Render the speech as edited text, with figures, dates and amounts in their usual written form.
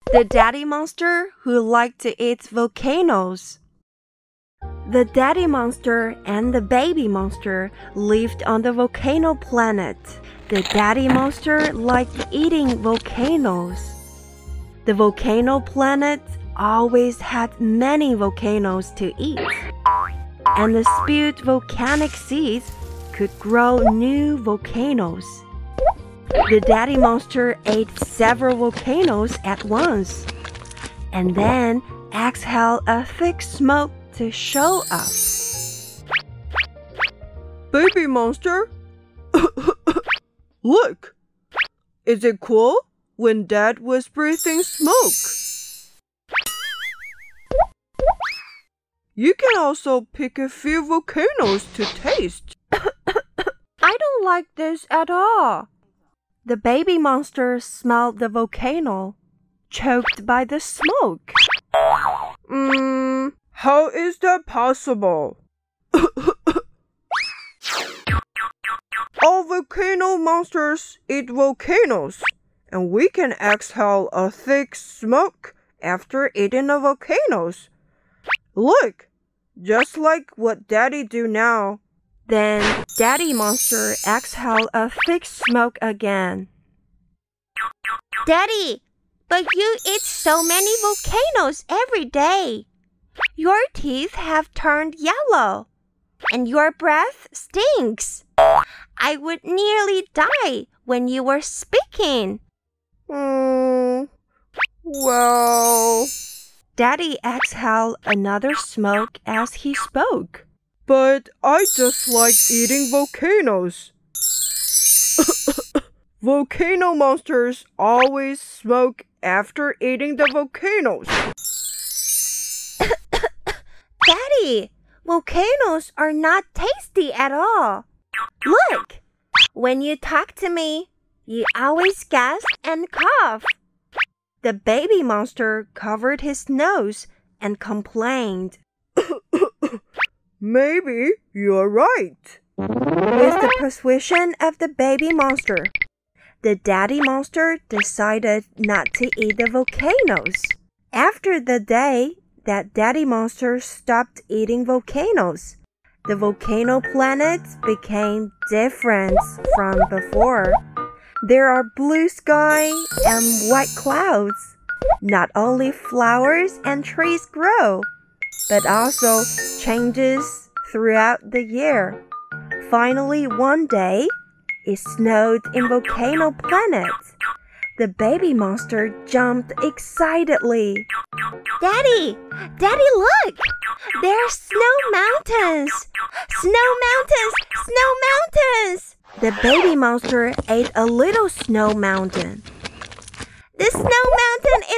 The daddy monster who liked to eat volcanoes. The daddy monster and the baby monster lived on the volcano planet. The daddy monster liked eating volcanoes. The volcano planet always had many volcanoes to eat, and the spewed volcanic seeds could grow new volcanoes. The daddy monster ate several volcanoes at once, and then exhaled a thick smoke to show up. Baby monster? Look! Is it cool when Dad was breathing smoke? You can also pick a few volcanoes to taste. I don't like this at all. The baby monster smelled the volcano, choked by the smoke. How is that possible? All volcano monsters eat volcanoes, and we can exhale a thick smoke after eating the volcanoes. Look, just like what Daddy do now. Then Daddy Monster exhaled a thick smoke again. Daddy, but you eat so many volcanoes every day. Your teeth have turned yellow, and your breath stinks. I would nearly die when you were speaking. Well... Daddy exhaled another smoke as he spoke. But I just like eating volcanoes. Volcano monsters always smoke after eating the volcanoes. Daddy, volcanoes are not tasty at all. Look, when you talk to me, you always gasp and cough. The baby monster covered his nose and complained. Maybe you're right. With the persuasion of the baby monster, the daddy monster decided not to eat the volcanoes. After the day that daddy monster stopped eating volcanoes, the volcano planets became different from before. There are blue sky and white clouds. Not only flowers and trees grow, but also changes throughout the year. Finally, one day, it snowed in Volcano Planet. The baby monster jumped excitedly. Daddy, look! There's snow mountains! Snow mountains! Snow mountains! The baby monster ate a little snow mountain. The snow mountain